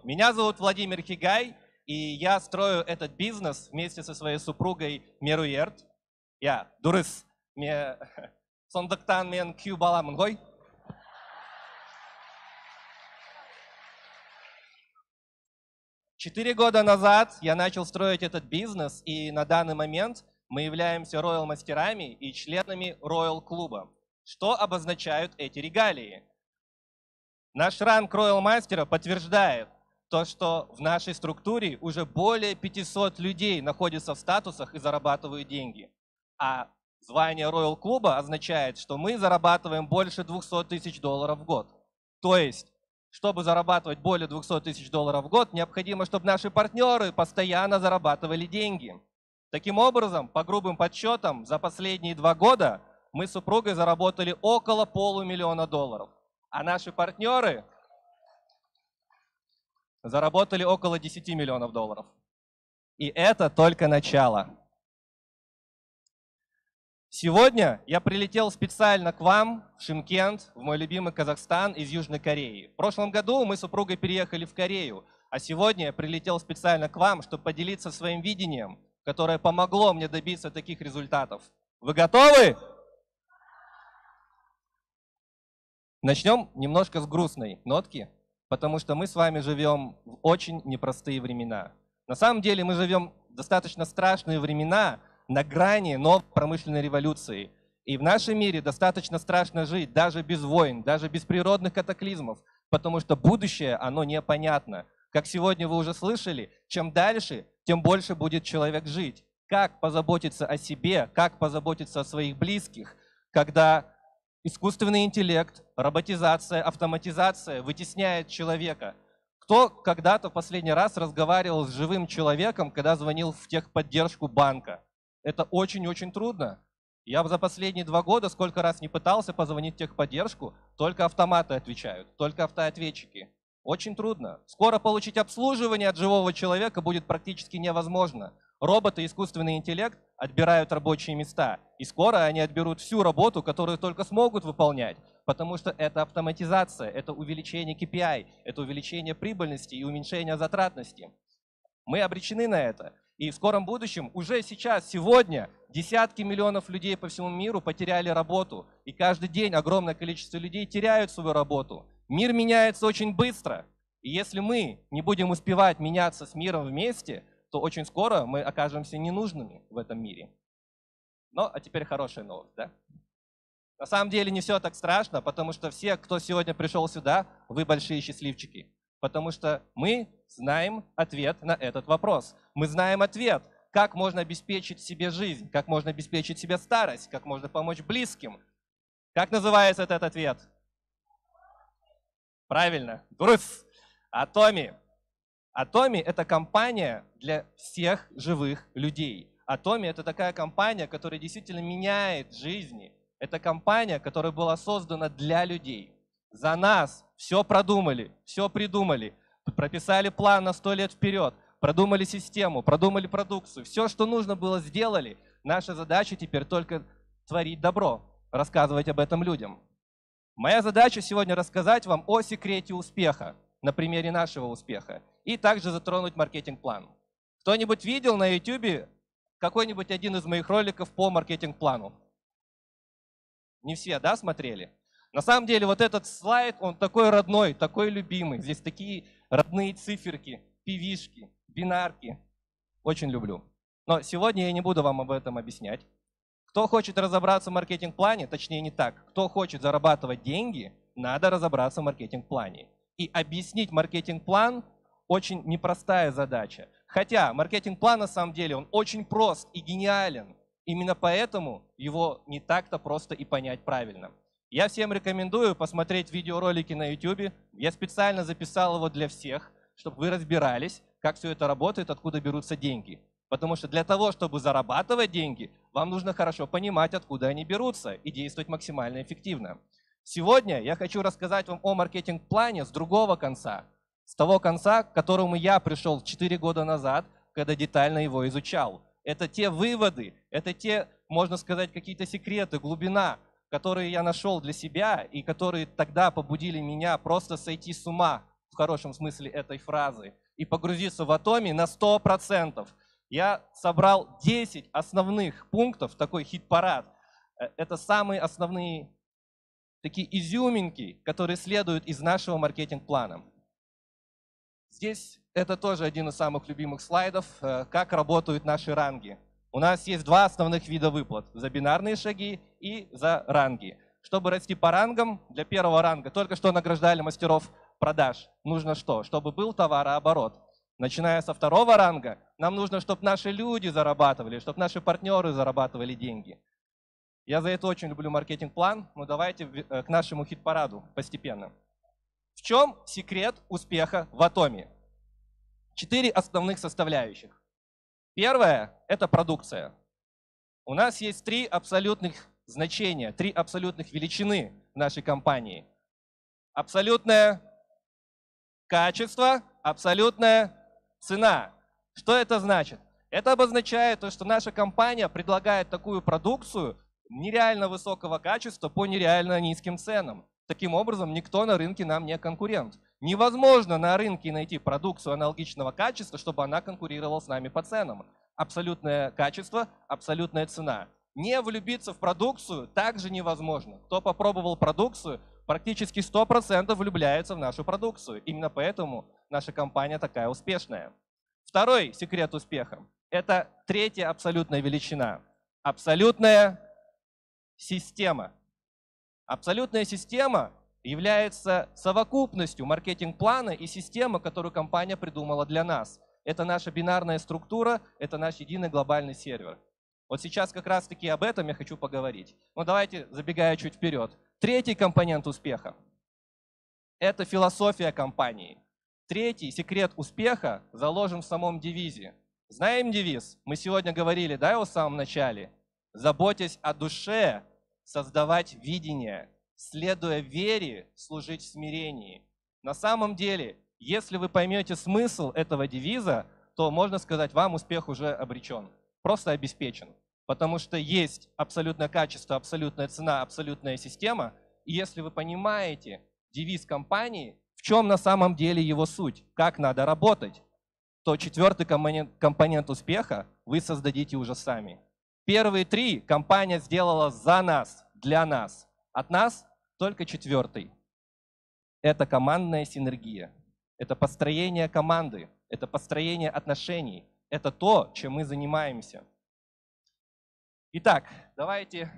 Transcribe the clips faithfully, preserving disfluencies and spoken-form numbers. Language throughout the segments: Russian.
Меня зовут Владимир Хигай, и я строю этот бизнес вместе со своей супругой Меруерт. Я дурыс. Мне сондықтан мен күйеу баламын ғой. Четыре года назад я начал строить этот бизнес, и на данный момент мы являемся роял-мастерами и членами роял-клуба. Что обозначают эти регалии? Наш ранг роял-мастера подтверждает то, что в нашей структуре уже более пятисот людей находятся в статусах и зарабатывают деньги. А звание роял-клуба означает, что мы зарабатываем больше двухсот тысяч долларов в год. То есть, чтобы зарабатывать более двухсот тысяч долларов в год, необходимо, чтобы наши партнеры постоянно зарабатывали деньги. Таким образом, по грубым подсчетам, за последние два года мы с супругой заработали около полумиллиона долларов. А наши партнеры заработали около десяти миллионов долларов. И это только начало. Сегодня я прилетел специально к вам в Шымкент, в мой любимый Казахстан, из Южной Кореи. В прошлом году мы с супругой переехали в Корею, а сегодня я прилетел специально к вам, чтобы поделиться своим видением, которое помогло мне добиться таких результатов. Вы готовы? Начнем немножко с грустной нотки, потому что мы с вами живем в очень непростые времена. На самом деле мы живем в достаточно страшные времена, на грани новой промышленной революции. И в нашем мире достаточно страшно жить даже без войн, даже без природных катаклизмов, потому что будущее, оно непонятно. Как сегодня вы уже слышали, чем дальше, тем больше будет человек жить. Как позаботиться о себе, как позаботиться о своих близких, когда искусственный интеллект, роботизация, автоматизация вытесняет человека. Кто когда-то в последний раз разговаривал с живым человеком, когда звонил в техподдержку банка? Это очень-очень трудно. Я за последние два года сколько раз не пытался позвонить в техподдержку, только автоматы отвечают, только автоответчики. Очень трудно. Скоро получить обслуживание от живого человека будет практически невозможно. Роботы и искусственный интеллект отбирают рабочие места. И скоро они отберут всю работу, которую только смогут выполнять. Потому что это автоматизация, это увеличение кей пи ай, это увеличение прибыльности и уменьшение затратности. Мы обречены на это. И в скором будущем, уже сейчас, сегодня, десятки миллионов людей по всему миру потеряли работу. И каждый день огромное количество людей теряют свою работу. Мир меняется очень быстро. И если мы не будем успевать меняться с миром вместе, то очень скоро мы окажемся ненужными в этом мире. Ну, а теперь хорошая новость, да? На самом деле не все так страшно, потому что все, кто сегодня пришел сюда, вы большие счастливчики. Потому что мы знаем ответ на этот вопрос. Мы знаем ответ, как можно обеспечить себе жизнь, как можно обеспечить себе старость, как можно помочь близким. Как называется этот ответ? Правильно, дурыс. Атоми. Атоми – это компания для всех живых людей. Атоми – это такая компания, которая действительно меняет жизни. Это компания, которая была создана для людей. За нас все продумали, все придумали, прописали план на сто лет вперед, продумали систему, продумали продукцию. Все, что нужно было, сделали. Наша задача теперь только творить добро, рассказывать об этом людям. Моя задача сегодня рассказать вам о секрете успеха, на примере нашего успеха, и также затронуть маркетинг-план. Кто-нибудь видел на ютубе какой-нибудь один из моих роликов по маркетинг-плану? Не все, да, смотрели? На самом деле вот этот слайд, он такой родной, такой любимый. Здесь такие родные циферки, пивишки, бинарки. Очень люблю. Но сегодня я не буду вам об этом объяснять. Кто хочет разобраться в маркетинг-плане, точнее не так, кто хочет зарабатывать деньги, надо разобраться в маркетинг-плане. И объяснить маркетинг-план очень непростая задача. Хотя маркетинг-план на самом деле он очень прост и гениален. Именно поэтому его не так-то просто и понять правильно. Я всем рекомендую посмотреть видеоролики на ютубе. Я специально записал его для всех, чтобы вы разбирались, как все это работает, откуда берутся деньги. Потому что для того, чтобы зарабатывать деньги, вам нужно хорошо понимать, откуда они берутся, и действовать максимально эффективно. Сегодня я хочу рассказать вам о маркетинг-плане с другого конца. С того конца, к которому я пришел четыре года назад, когда детально его изучал. Это те выводы, это те, можно сказать, какие-то секреты, глубина, которые я нашел для себя и которые тогда побудили меня просто сойти с ума хорошем смысле этой фразы, и погрузиться в Atomy на сто процентов. Я собрал десять основных пунктов, такой хит-парад. Это самые основные такие изюминки, которые следуют из нашего маркетинг-плана. Здесь это тоже один из самых любимых слайдов, как работают наши ранги. У нас есть два основных вида выплат: за бинарные шаги и за ранги. Чтобы расти по рангам, для первого ранга только что награждали мастеров продаж. Нужно что? Чтобы был товарооборот. Начиная со второго ранга, нам нужно, чтобы наши люди зарабатывали, чтобы наши партнеры зарабатывали деньги. Я за это очень люблю маркетинг-план, но давайте к нашему хит-параду постепенно. В чем секрет успеха в Atomy? Четыре основных составляющих. Первое – это продукция. У нас есть три абсолютных значения, три абсолютных величины в нашей компании. Абсолютное качество, абсолютная цена. Что это значит? Это обозначает то, что наша компания предлагает такую продукцию нереально высокого качества по нереально низким ценам. Таким образом, никто на рынке нам не конкурент. Невозможно на рынке найти продукцию аналогичного качества, чтобы она конкурировала с нами по ценам. Абсолютное качество, абсолютная цена. Не влюбиться в продукцию также невозможно. Кто попробовал продукцию, практически сто процентов влюбляется в нашу продукцию. Именно поэтому наша компания такая успешная. Второй секрет успеха – это третья абсолютная величина. Абсолютная система. Абсолютная система является совокупностью маркетинг-плана и системы, которую компания придумала для нас. Это наша бинарная структура, это наш единый глобальный сервер. Вот сейчас как раз-таки об этом я хочу поговорить. Но давайте, забегая чуть вперед. Третий компонент успеха – это философия компании. Третий секрет успеха заложен в самом девизе. Знаем девиз? Мы сегодня говорили, да, его в самом начале. Заботясь о душе, создавать видение, следуя вере, служить в смирении. На самом деле, если вы поймете смысл этого девиза, то, можно сказать, вам успех уже обречен, просто обеспечен. Потому что есть абсолютное качество, абсолютная цена, абсолютная система. И если вы понимаете девиз компании, в чем на самом деле его суть, как надо работать, то четвертый компонент, компонент успеха вы создадите уже сами. Первые три компания сделала за нас, для нас. От нас только четвертый. Это командная синергия. Это построение команды. Это построение отношений. Это то, чем мы занимаемся. Итак, давайте...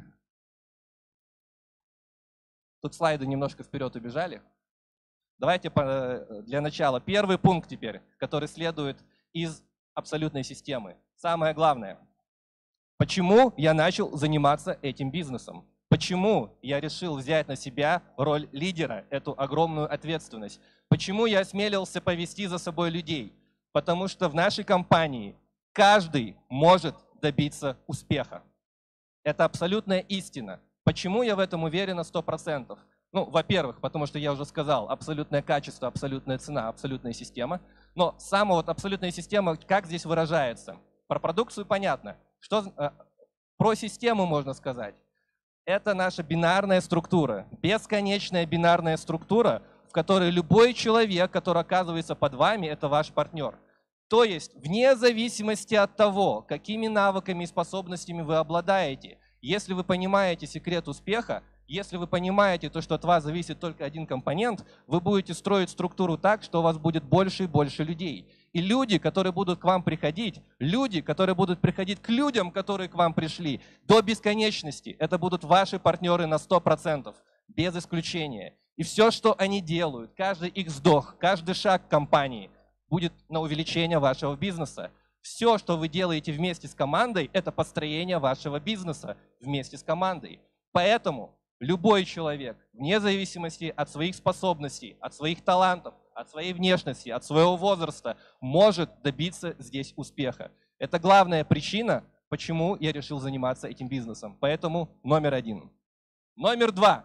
Тут слайды немножко вперед убежали. Давайте для начала первый пункт теперь, который следует из абсолютной системы. Самое главное. Почему я начал заниматься этим бизнесом? Почему я решил взять на себя роль лидера, эту огромную ответственность? Почему я осмелился повести за собой людей? Потому что в нашей компании каждый может добиться успеха. Это абсолютная истина. Почему я в этом уверен на сто процентов? Ну, во-первых, потому что я уже сказал, абсолютное качество, абсолютная цена, абсолютная система. Но сама вот абсолютная система, как здесь выражается? Про продукцию понятно. Что э, про систему можно сказать? Это наша бинарная структура, бесконечная бинарная структура, в которой любой человек, который оказывается под вами, это ваш партнер. То есть, вне зависимости от того, какими навыками и способностями вы обладаете, если вы понимаете секрет успеха, если вы понимаете то, что от вас зависит только один компонент, вы будете строить структуру так, что у вас будет больше и больше людей. И люди, которые будут к вам приходить, люди, которые будут приходить к людям, которые к вам пришли, до бесконечности, это будут ваши партнеры на сто процентов, без исключения. И все, что они делают, каждый их вздох, каждый шаг компании будет на увеличение вашего бизнеса. Все, что вы делаете вместе с командой, это построение вашего бизнеса вместе с командой. Поэтому любой человек, вне зависимости от своих способностей, от своих талантов, от своей внешности, от своего возраста, может добиться здесь успеха. Это главная причина, почему я решил заниматься этим бизнесом. Поэтому номер один. Номер два.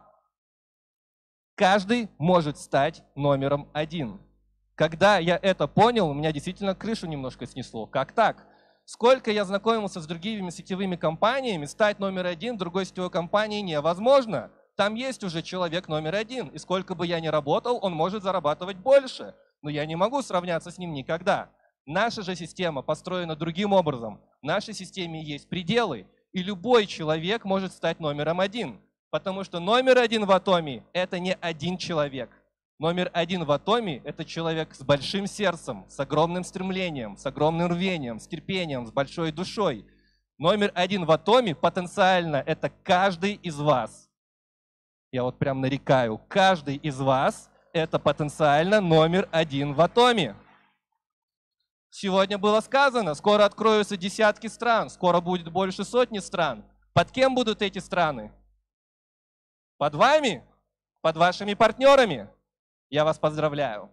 Каждый может стать номером один. Когда я это понял, у меня действительно крышу немножко снесло. Как так? Сколько я знакомился с другими сетевыми компаниями, стать номер один в другой сетевой компании невозможно. там есть уже человек номер один, и сколько бы я ни работал, он может зарабатывать больше, но я не могу сравняться с ним никогда. Наша же система построена другим образом. В нашей системе есть пределы, и любой человек может стать номером один, потому что номер один в Atomy – это не один человек. Номер один в Atomy – это человек с большим сердцем, с огромным стремлением, с огромным рвением, с терпением, с большой душой. Номер один в Atomy потенциально – это каждый из вас. Я вот прям нарекаю, каждый из вас – это потенциально номер один в Atomy. Сегодня было сказано, скоро откроются десятки стран, скоро будет больше сотни стран. Под кем будут эти страны? Под вами? Под вашими партнерами? Я вас поздравляю.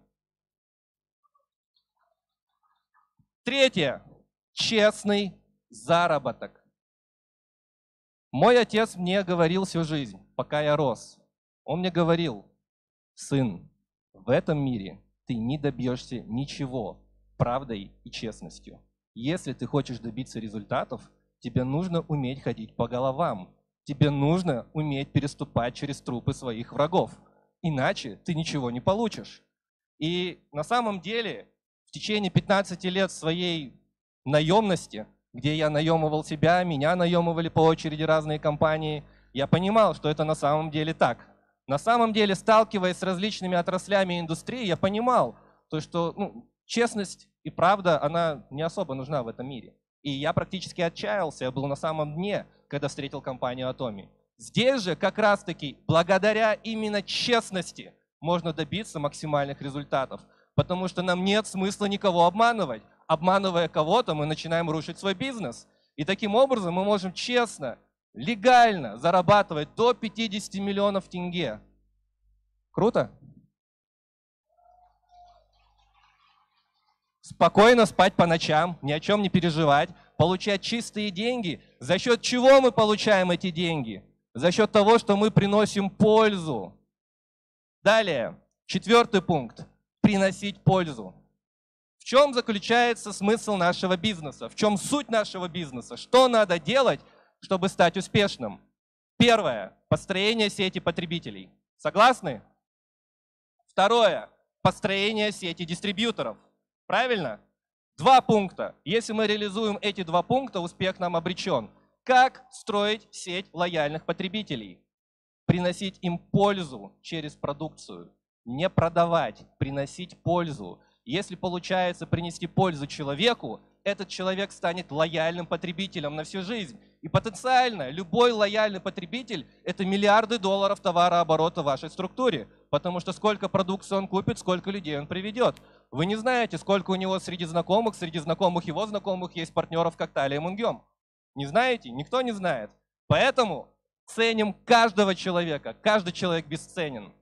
Третье. Честный заработок. Мой отец мне говорил всю жизнь, пока я рос. Он мне говорил: сын, в этом мире ты не добьешься ничего правдой и честностью. Если ты хочешь добиться результатов, тебе нужно уметь ходить по головам. Тебе нужно уметь переступать через трупы своих врагов. Иначе ты ничего не получишь. И на самом деле в течение пятнадцати лет своей наемности, где я наемывал себя, меня наемывали по очереди разные компании, я понимал, что это на самом деле так. На самом деле, сталкиваясь с различными отраслями индустрии, я понимал, то, что ну, честность и правда, она не особо нужна в этом мире. И я практически отчаялся, я был на самом дне, когда встретил компанию Atomy. Здесь же как раз-таки благодаря именно честности можно добиться максимальных результатов, потому что нам нет смысла никого обманывать. Обманывая кого-то, мы начинаем рушить свой бизнес. И таким образом мы можем честно, легально зарабатывать до пятидесяти миллионов тенге. Круто? Спокойно спать по ночам, ни о чем не переживать, получать чистые деньги. За счет чего мы получаем эти деньги? За счет того, что мы приносим пользу. Далее, четвертый пункт. Приносить пользу. В чем заключается смысл нашего бизнеса? В чем суть нашего бизнеса? Что надо делать, чтобы стать успешным? Первое. Построение сети потребителей. Согласны? Второе. Построение сети дистрибьюторов. Правильно? Два пункта. Если мы реализуем эти два пункта, успех нам обречен. Как строить сеть лояльных потребителей? Приносить им пользу через продукцию. Не продавать, приносить пользу. Если получается принести пользу человеку, этот человек станет лояльным потребителем на всю жизнь. И потенциально любой лояльный потребитель – это миллиарды долларов товарооборота в вашей структуре. Потому что сколько продукции он купит, сколько людей он приведет. Вы не знаете, сколько у него среди знакомых, среди знакомых его знакомых есть партнеров, как Талия Мунгем. Не знаете? Никто не знает. Поэтому ценим каждого человека. Каждый человек бесценен.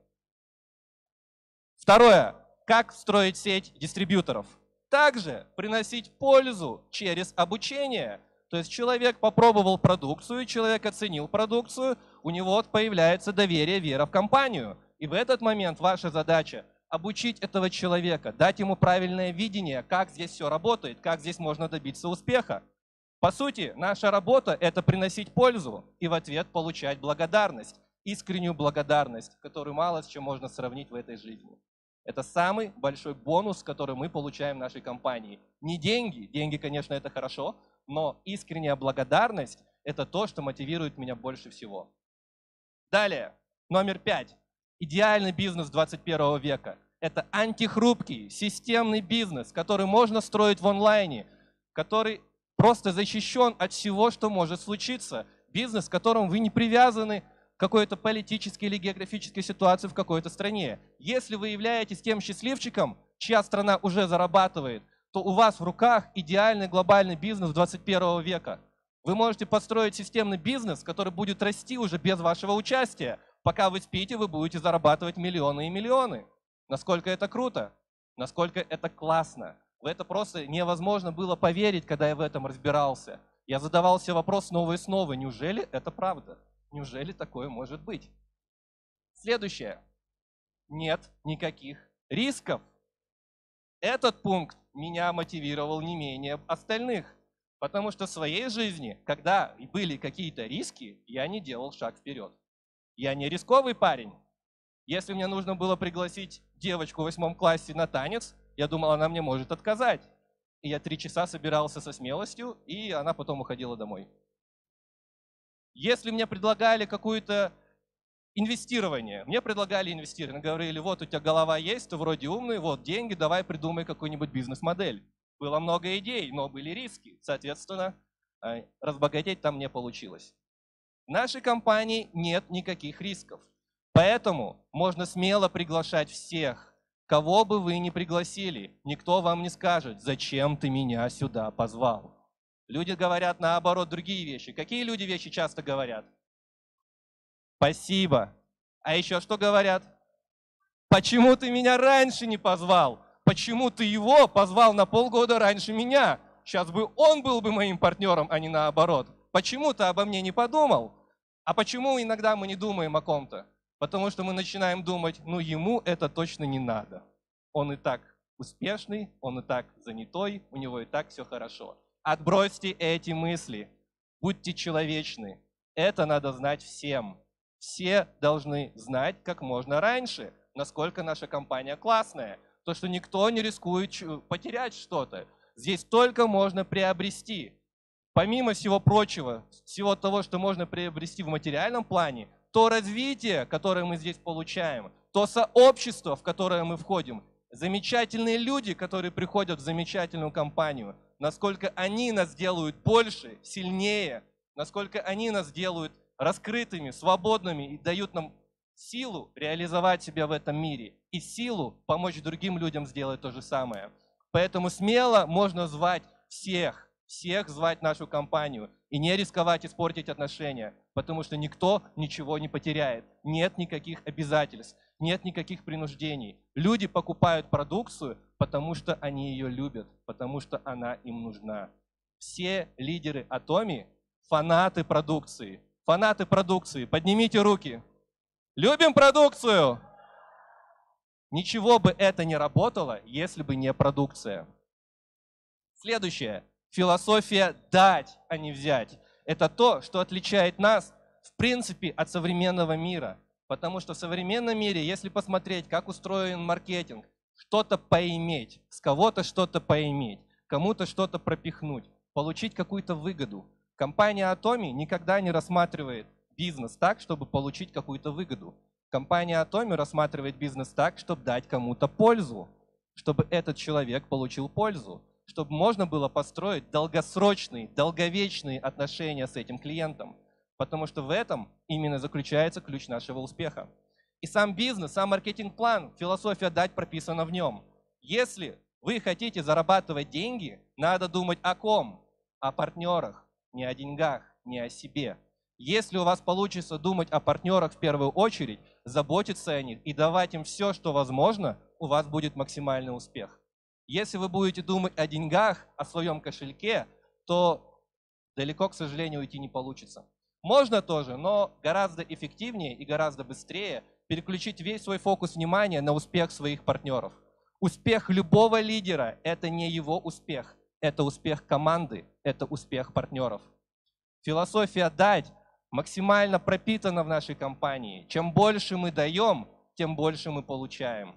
Второе. Как строить сеть дистрибьюторов? Также приносить пользу через обучение. То есть человек попробовал продукцию, человек оценил продукцию, у него появляется доверие, вера в компанию. И в этот момент ваша задача обучить этого человека, дать ему правильное видение, как здесь все работает, как здесь можно добиться успеха. По сути, наша работа – это приносить пользу и в ответ получать благодарность, искреннюю благодарность, которую мало с чем можно сравнить в этой жизни. Это самый большой бонус, который мы получаем в нашей компании. Не деньги, деньги, конечно, это хорошо, но искренняя благодарность – это то, что мотивирует меня больше всего. Далее, номер пять. Идеальный бизнес двадцать первого века – это антихрупкий, системный бизнес, который можно строить в онлайне, который просто защищен от всего, что может случиться. Бизнес, к которому вы не привязаны к какой-то политической или географической ситуации в какой-то стране. Если вы являетесь тем счастливчиком, чья страна уже зарабатывает, то у вас в руках идеальный глобальный бизнес двадцать первого века. Вы можете построить системный бизнес, который будет расти уже без вашего участия. Пока вы спите, вы будете зарабатывать миллионы и миллионы. Насколько это круто, насколько это классно. В это просто невозможно было поверить, когда я в этом разбирался. Я задавал себе вопрос снова и снова. Неужели это правда? Неужели такое может быть? Следующее. Нет никаких рисков. Этот пункт меня мотивировал не менее остальных. Потому что в своей жизни, когда были какие-то риски, я не делал шаг вперед. Я не рисковый парень. Если мне нужно было пригласить девочку в восьмом классе на танец, я думал, она мне может отказать. И я три часа собирался со смелостью, и она потом уходила домой. Если мне предлагали какое-то инвестирование, мне предлагали инвестирование, говорили, вот у тебя голова есть, ты вроде умный, вот деньги, давай придумай какую-нибудь бизнес-модель. Было много идей, но были риски. Соответственно, разбогатеть там не получилось. В нашей компании нет никаких рисков. Поэтому можно смело приглашать всех, кого бы вы ни пригласили. Никто вам не скажет, зачем ты меня сюда позвал. Люди говорят наоборот другие вещи. Какие люди вещи часто говорят? Спасибо. А еще что говорят? Почему ты меня раньше не позвал? Почему ты его позвал на полгода раньше меня? Сейчас бы он был бы моим партнером, а не наоборот. Почему ты обо мне не подумал? А почему иногда мы не думаем о ком-то? Потому что мы начинаем думать, ну ему это точно не надо. Он и так успешный, он и так занятой, у него и так все хорошо. Отбросьте эти мысли, будьте человечны. Это надо знать всем. Все должны знать как можно раньше, насколько наша компания классная. То, что никто не рискует потерять что-то. Здесь только можно приобрести. Помимо всего прочего, всего того, что можно приобрести в материальном плане, то развитие, которое мы здесь получаем, то сообщество, в которое мы входим, замечательные люди, которые приходят в замечательную компанию, насколько они нас делают больше, сильнее, насколько они нас делают раскрытыми, свободными и дают нам силу реализовать себя в этом мире и силу помочь другим людям сделать то же самое. Поэтому смело можно звать всех, всех звать в нашу компанию и не рисковать испортить отношения, потому что никто ничего не потеряет. Нет никаких обязательств, нет никаких принуждений. Люди покупают продукцию, потому что они ее любят, потому что она им нужна. Все лидеры Atomy – фанаты продукции. Фанаты продукции, поднимите руки. Любим продукцию! Ничего бы это не работало, если бы не продукция. Следующее. Философия «дать, а не взять». Это то, что отличает нас, в принципе, от современного мира. Потому что в современном мире, если посмотреть, как устроен маркетинг, что-то поиметь, с кого-то что-то поиметь, кому-то что-то пропихнуть, получить какую-то выгоду. Компания Atomy никогда не рассматривает бизнес так, чтобы получить какую-то выгоду. Компания Atomy рассматривает бизнес так, чтобы дать кому-то пользу, чтобы этот человек получил пользу, чтобы можно было построить долгосрочные, долговечные отношения с этим клиентом. Потому что в этом именно заключается ключ нашего успеха. И сам бизнес, сам маркетинг-план, философия «дать» прописана в нем. Если вы хотите зарабатывать деньги, надо думать о ком? О партнерах, не о деньгах, не о себе. Если у вас получится думать о партнерах в первую очередь, заботиться о них и давать им все, что возможно, у вас будет максимальный успех. Если вы будете думать о деньгах, о своем кошельке, то далеко, к сожалению, уйти не получится. Можно тоже, но гораздо эффективнее и гораздо быстрее переключить весь свой фокус внимания на успех своих партнеров. Успех любого лидера – это не его успех, это успех команды, это успех партнеров. Философия «дать» максимально пропитана в нашей компании. Чем больше мы даем, тем больше мы получаем.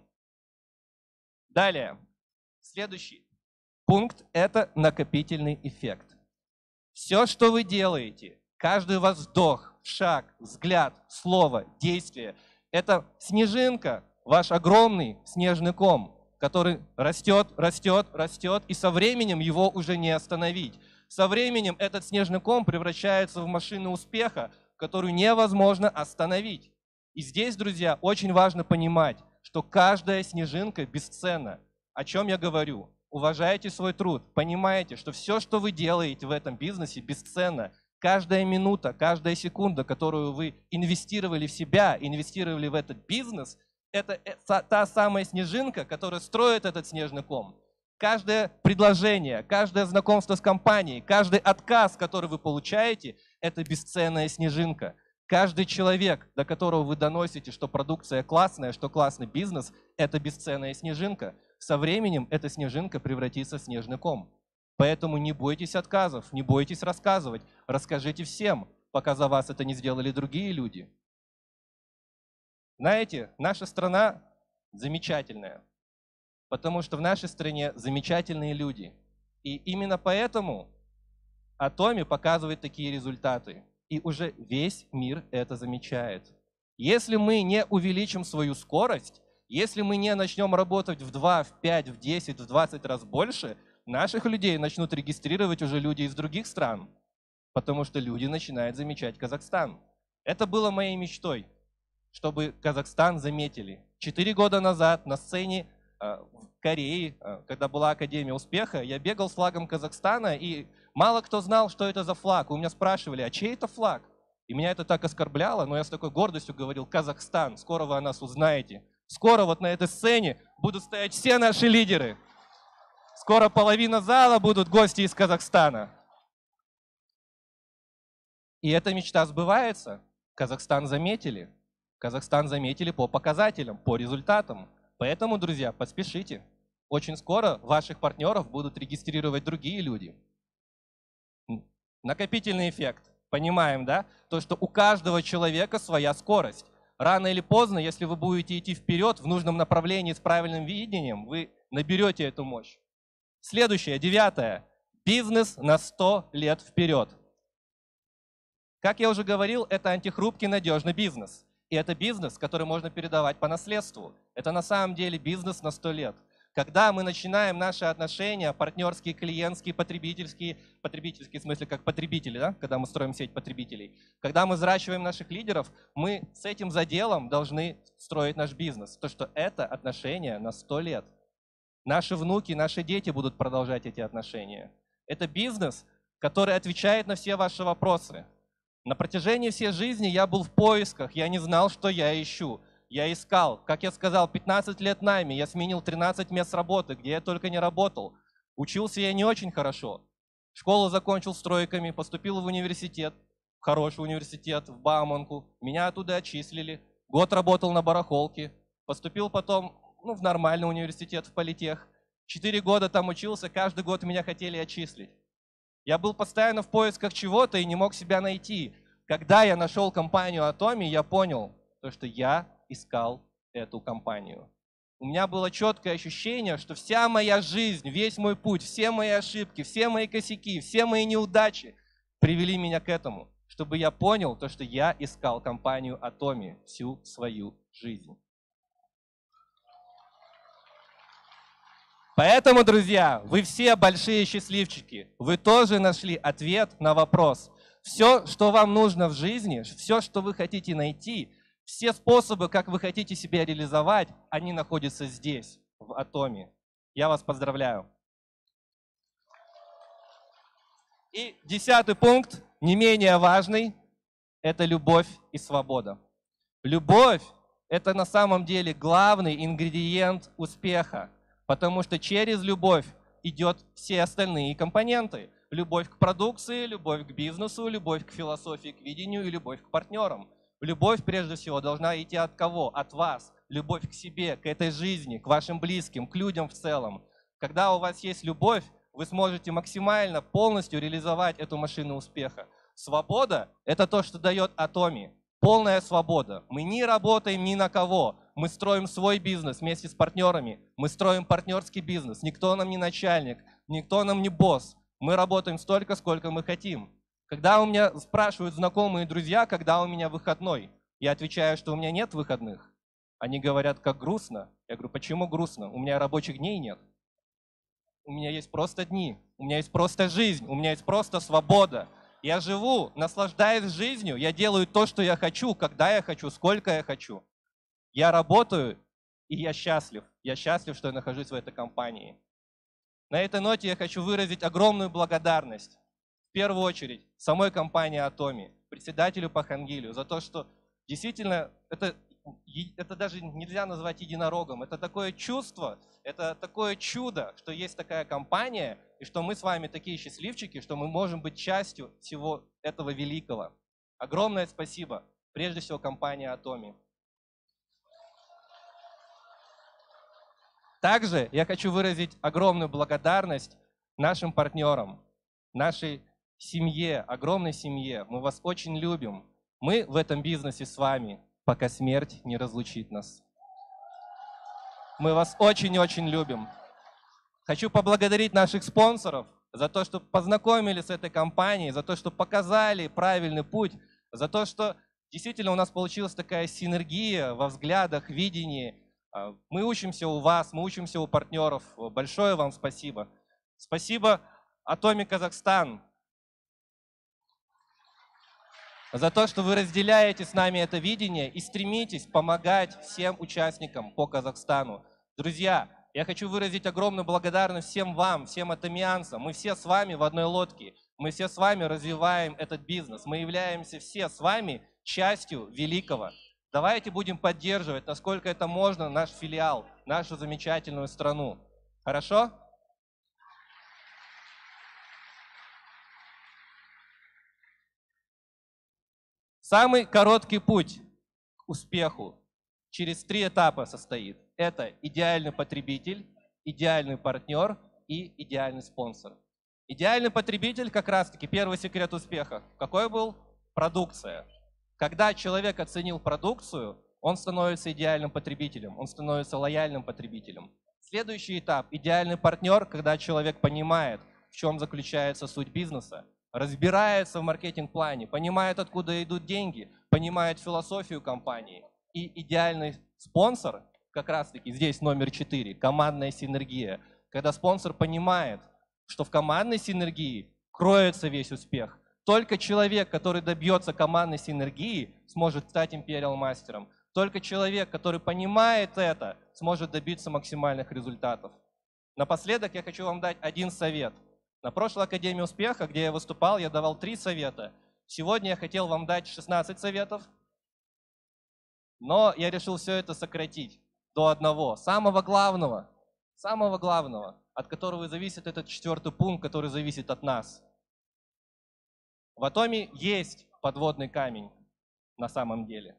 Далее. Следующий пункт – это накопительный эффект. Все, что вы делаете, каждый ваш вдох, шаг, взгляд, слово, действие – это снежинка, ваш огромный снежный ком, который растет, растет, растет, и со временем его уже не остановить. Со временем этот снежный ком превращается в машину успеха, которую невозможно остановить. И здесь, друзья, очень важно понимать, что каждая снежинка бесценна. О чем я говорю? Уважайте свой труд, понимаете, что все, что вы делаете в этом бизнесе, бесценно. Каждая минута, каждая секунда, которую вы инвестировали в себя, инвестировали в этот бизнес, это та самая снежинка, которая строит этот снежный ком. Каждое предложение, каждое знакомство с компанией, каждый отказ, который вы получаете, это бесценная снежинка. Каждый человек, до которого вы доносите, что продукция классная, что классный бизнес, это бесценная снежинка. Со временем эта снежинка превратится в снежный ком. Поэтому не бойтесь отказов, не бойтесь рассказывать. Расскажите всем, пока за вас это не сделали другие люди. Знаете, наша страна замечательная, потому что в нашей стране замечательные люди. И именно поэтому Atomy показывает такие результаты. И уже весь мир это замечает. Если мы не увеличим свою скорость, если мы не начнем работать в два, в пять, в десять, в двадцать раз больше, наших людей начнут регистрировать уже люди из других стран, потому что люди начинают замечать Казахстан. Это было моей мечтой, чтобы Казахстан заметили. Четыре года назад на сцене э, в Корее, э, когда была Академия успеха, я бегал с флагом Казахстана, и мало кто знал, что это за флаг. У меня спрашивали, а чей это флаг? И меня это так оскорбляло, но я с такой гордостью говорил: Казахстан, скоро вы о нас узнаете. Скоро вот на этой сцене будут стоять все наши лидеры. Скоро половина зала будут гости из Казахстана. И эта мечта сбывается. Казахстан заметили. Казахстан заметили по показателям, по результатам. Поэтому, друзья, поспешите. Очень скоро ваших партнеров будут регистрировать другие люди. Накопительный эффект. Понимаем, да? То, что у каждого человека своя скорость. Рано или поздно, если вы будете идти вперед в нужном направлении с правильным видением, вы наберете эту мощь. Следующее, девятое. Бизнес на сто лет вперед. Как я уже говорил, это антихрупкий, надежный бизнес. И это бизнес, который можно передавать по наследству. Это на самом деле бизнес на сто лет. Когда мы начинаем наши отношения, партнерские, клиентские, потребительские, потребительские в смысле как потребители, да? Когда мы строим сеть потребителей, когда мы взращиваем наших лидеров, мы с этим заделом должны строить наш бизнес. То, что это отношения на сто лет. Наши внуки, наши дети будут продолжать эти отношения. Это бизнес, который отвечает на все ваши вопросы. На протяжении всей жизни я был в поисках, я не знал, что я ищу. Я искал, как я сказал, пятнадцать лет найме, я сменил тринадцать мест работы, где я только не работал. Учился я не очень хорошо. Школу закончил с тройками, поступил в университет, в хороший университет, в Бауманку. Меня оттуда отчислили. Год работал на барахолке. Поступил потом ну, в нормальный университет, в политех. Четыре года там учился, каждый год меня хотели отчислить. Я был постоянно в поисках чего-то и не мог себя найти. Когда я нашел компанию Atomy, я понял, что я искал эту компанию. У меня было четкое ощущение, что вся моя жизнь, весь мой путь, все мои ошибки, все мои косяки, все мои неудачи привели меня к этому, чтобы я понял, то, что я искал компанию Atomy всю свою жизнь. Поэтому, друзья, вы все большие счастливчики. Вы тоже нашли ответ на вопрос. Все, что вам нужно в жизни, все, что вы хотите найти, все способы, как вы хотите себя реализовать, они находятся здесь, в Atomy. Я вас поздравляю. И десятый пункт, не менее важный, это любовь и свобода. Любовь – это на самом деле главный ингредиент успеха. Потому что через любовь идет все остальные компоненты. Любовь к продукции, любовь к бизнесу, любовь к философии, к видению и любовь к партнерам. Любовь, прежде всего, должна идти от кого? От вас. Любовь к себе, к этой жизни, к вашим близким, к людям в целом. Когда у вас есть любовь, вы сможете максимально, полностью реализовать эту машину успеха. Свобода – это то, что дает Atomy. Полная свобода. Мы не работаем ни на кого. Мы строим свой бизнес вместе с партнерами. Мы строим партнерский бизнес. Никто нам не начальник, никто нам не босс. Мы работаем столько, сколько мы хотим. Когда у меня спрашивают знакомые друзья, когда у меня выходной, я отвечаю, что у меня нет выходных. Они говорят, как грустно. Я говорю, почему грустно? У меня рабочих дней нет. У меня есть просто дни. У меня есть просто жизнь. У меня есть просто свобода. Я живу, наслаждаюсь жизнью. Я делаю то, что я хочу, когда я хочу, сколько я хочу. Я работаю, и я счастлив. Я счастлив, что я нахожусь в этой компании. На этой ноте я хочу выразить огромную благодарность. В первую очередь самой компании Atomy, председателю Пахангилю, за то, что действительно это, это даже нельзя назвать единорогом. Это такое чувство, это такое чудо, что есть такая компания, и что мы с вами такие счастливчики, что мы можем быть частью всего этого великого. Огромное спасибо, прежде всего, компании Atomy. Также я хочу выразить огромную благодарность нашим партнерам, нашей семье, огромной семье. Мы вас очень любим. Мы в этом бизнесе с вами пока смерть не разлучит нас. Мы вас очень-очень любим. Хочу поблагодарить наших спонсоров за то, что познакомили с этой компанией, за то, что показали правильный путь, за то, что действительно у нас получилась такая синергия во взглядах, видении. Мы учимся у вас, мы учимся у партнеров. Большое вам спасибо. Спасибо Atomic Kazakhstan за то, что вы разделяете с нами это видение и стремитесь помогать всем участникам по Казахстану. Друзья, я хочу выразить огромную благодарность всем вам, всем атомианцам. Мы все с вами в одной лодке. Мы все с вами развиваем этот бизнес. Мы являемся все с вами частью великого. Давайте будем поддерживать, насколько это можно, наш филиал, нашу замечательную страну. Хорошо? Самый короткий путь к успеху через три этапа состоит. Это идеальный потребитель, идеальный партнер и идеальный спонсор. Идеальный потребитель как раз-таки первый секрет успеха. Какой был? Продукция. Когда человек оценил продукцию, он становится идеальным потребителем, он становится лояльным потребителем. Следующий этап – идеальный партнер, когда человек понимает, в чем заключается суть бизнеса, разбирается в маркетинг-плане, понимает, откуда идут деньги, понимает философию компании. И идеальный спонсор, как раз-таки здесь номер четыре, командная синергия. Когда спонсор понимает, что в командной синергии кроется весь успех. Только человек, который добьется командной синергии, сможет стать Imperial мастером. Только человек, который понимает это, сможет добиться максимальных результатов. Напоследок я хочу вам дать один совет. На прошлой Академии успеха, где я выступал, я давал три совета. Сегодня я хотел вам дать шестнадцать советов, но я решил все это сократить до одного. Самого главного, самого главного, от которого зависит этот четвертый пункт, который зависит от нас. В Atomi есть подводный камень на самом деле.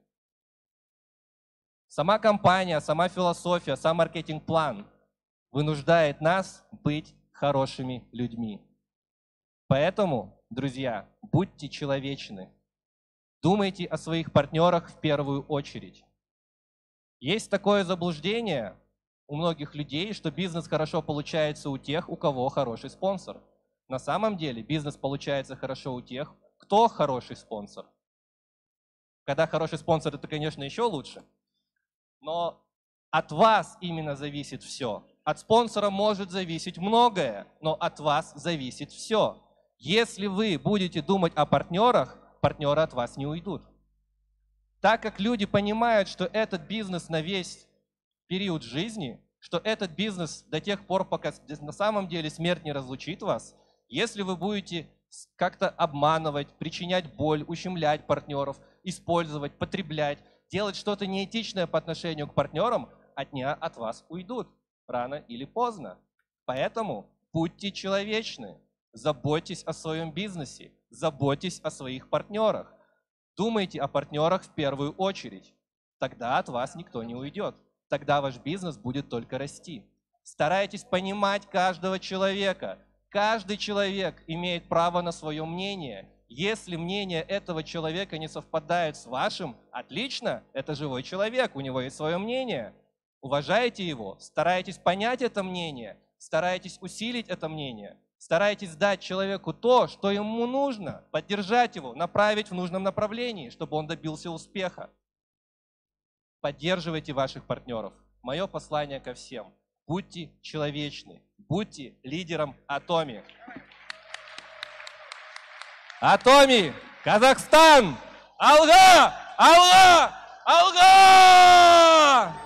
Сама компания, сама философия, сам маркетинг-план вынуждает нас быть хорошими людьми. Поэтому, друзья, будьте человечны. Думайте о своих партнерах в первую очередь. Есть такое заблуждение у многих людей, что бизнес хорошо получается у тех, у кого хороший спонсор. На самом деле бизнес получается хорошо у тех, кто хороший спонсор. Когда хороший спонсор, это, конечно, еще лучше. Но от вас именно зависит все. От спонсора может зависеть многое, но от вас зависит все. Если вы будете думать о партнерах, партнеры от вас не уйдут. Так как люди понимают, что этот бизнес на весь период жизни, что этот бизнес до тех пор, пока на самом деле смерть не разлучит вас, если вы будете как-то обманывать, причинять боль, ущемлять партнеров, использовать, потреблять, делать что-то неэтичное по отношению к партнерам, от них от вас уйдут рано или поздно. Поэтому будьте человечны, заботьтесь о своем бизнесе, заботьтесь о своих партнерах. Думайте о партнерах в первую очередь. Тогда от вас никто не уйдет. Тогда ваш бизнес будет только расти. Старайтесь понимать каждого человека. Каждый человек имеет право на свое мнение. Если мнение этого человека не совпадает с вашим, отлично, это живой человек, у него есть свое мнение. Уважайте его, старайтесь понять это мнение, старайтесь усилить это мнение, старайтесь дать человеку то, что ему нужно, поддержать его, направить в нужном направлении, чтобы он добился успеха. Поддерживайте ваших партнеров. Мое послание ко всем. Будьте человечны, будьте лидером Atomi. Atomi, Казахстан! Алга! Алга! Алга!